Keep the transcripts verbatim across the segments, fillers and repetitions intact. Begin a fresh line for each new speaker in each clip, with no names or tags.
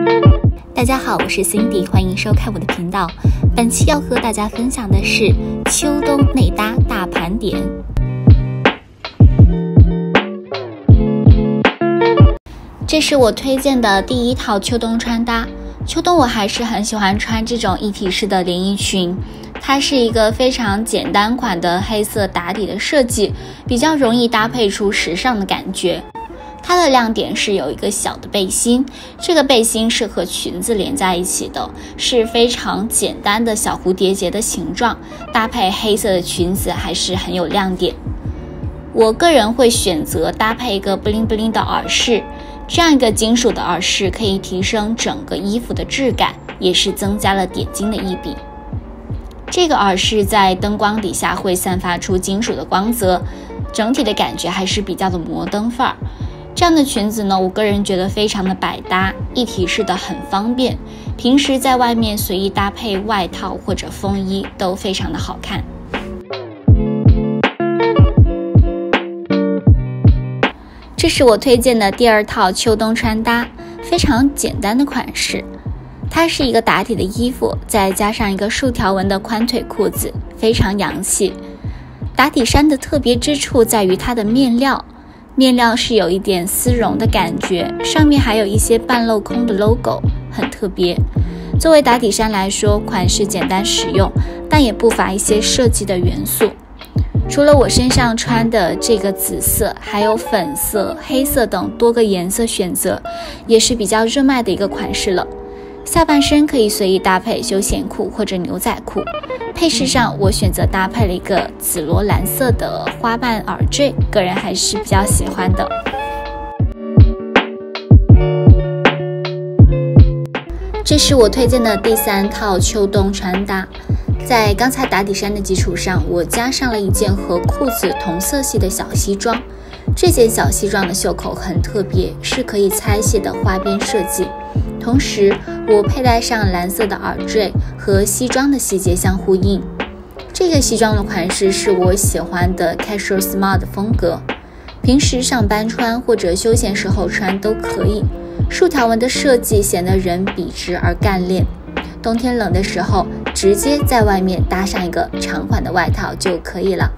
大家好，我是 Cindy， 欢迎收看我的频道。本期要和大家分享的是秋冬内搭大盘点。这是我推荐的第一套秋冬穿搭。秋冬我还是很喜欢穿这种一体式的连衣裙，它是一个非常简单款的黑色打底的设计，比较容易搭配出时尚的感觉。它的亮点是有一个小的背心，这个背心是和裙子连在一起的，是非常简单的小蝴蝶结的形状，搭配黑色的裙子还是很有亮点。我个人会选择搭配一个 bling bling 的耳饰，这样一个金属的耳饰可以提升整个衣服的质感，也是增加了点睛的一笔。这个耳饰在灯光底下会散发出金属的光泽，整体的感觉还是比较的摩登范儿。这样的裙子呢，我个人觉得非常的百搭，一体式的很方便，平时在外面随意搭配外套或者风衣都非常的好看。这是我推荐的第二套秋冬穿搭，非常简单的款式。它是一个打底的衣服，再加上一个竖条纹的宽腿裤子，非常洋气。打底衫的特别之处在于它的面料，面料是有一点丝绒的感觉，上面还有一些半镂空的 logo， 很特别。作为打底衫来说，款式简单实用，但也不乏一些设计的元素。除了我身上穿的这个紫色，还有粉色、黑色等多个颜色选择，也是比较热卖的一个款式了。下半身可以随意搭配休闲裤或者牛仔裤，配饰上我选择搭配了一个紫罗兰色的花瓣耳坠，个人还是比较喜欢的。这是我推荐的第三套秋冬穿搭，在刚才打底衫的基础上，我加上了一件和裤子同色系的小西装。这件小西装的袖口很特别，是可以拆卸的花边设计，同时我佩戴上蓝色的耳坠，和西装的细节相呼应。这个西装的款式是我喜欢的 casual smart 风格，平时上班穿或者休闲时候穿都可以。竖条纹的设计显得人笔直而干练，冬天冷的时候直接在外面搭上一个长款的外套就可以了。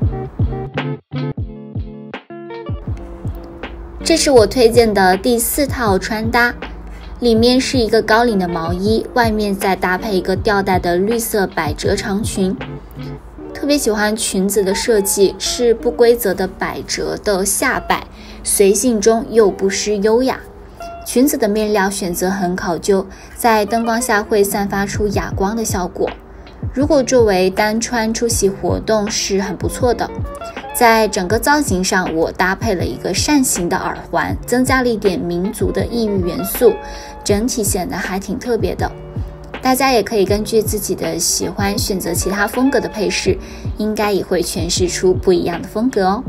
这是我推荐的第四套穿搭，里面是一个高领的毛衣，外面再搭配一个吊带的绿色百褶长裙。特别喜欢裙子的设计，是不规则的百褶的下摆，随性中又不失优雅。裙子的面料选择很考究，在灯光下会散发出哑光的效果，如果作为单穿出席活动是很不错的。在整个造型上，我搭配了一个扇形的耳环，增加了一点民族的异域元素，整体显得还挺特别的。大家也可以根据自己的喜欢选择其他风格的配饰，应该也会诠释出不一样的风格哦。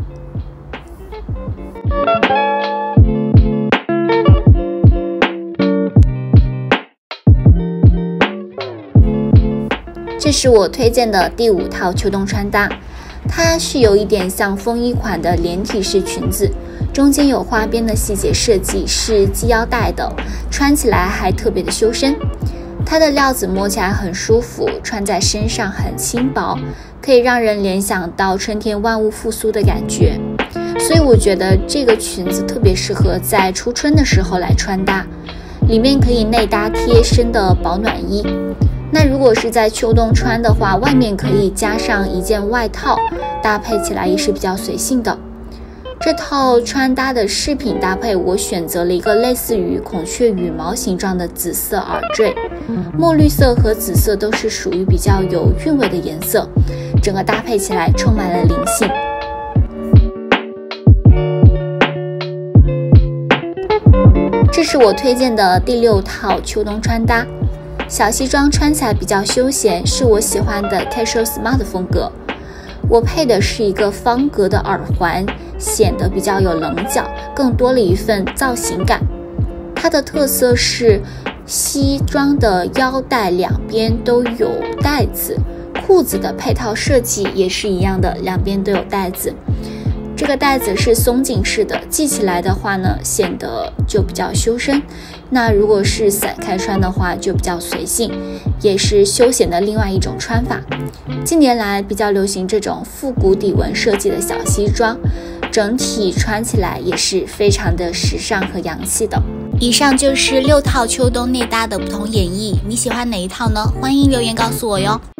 这是我推荐的第五套秋冬穿搭，它是有一点像风衣款的连体式裙子，中间有花边的细节设计，是系腰带的，穿起来还特别的修身。它的料子摸起来很舒服，穿在身上很轻薄，可以让人联想到春天万物复苏的感觉。所以我觉得这个裙子特别适合在初春的时候来穿搭，里面可以内搭贴身的保暖衣。那如果是在秋冬穿的话，外面可以加上一件外套，搭配起来也是比较随性的。这套穿搭的饰品搭配，我选择了一个类似于孔雀羽毛形状的紫色耳坠，墨绿色和紫色都是属于比较有韵味的颜色，整个搭配起来充满了灵性。这是我推荐的第六套秋冬穿搭，小西装穿起来比较休闲，是我喜欢的 casual smart 风格。我配的是一个方格的耳环，显得比较有棱角，更多了一份造型感。它的特色是西装的腰带两边都有带子，裤子的配套设计也是一样的，两边都有带子。 这个带子是松紧式的，系起来的话呢，显得就比较修身。那如果是散开穿的话，就比较随性，也是休闲的另外一种穿法。近年来比较流行这种复古底纹设计的小西装，整体穿起来也是非常的时尚和洋气的。以上就是六套秋冬内搭的不同演绎，你喜欢哪一套呢？欢迎留言告诉我哟。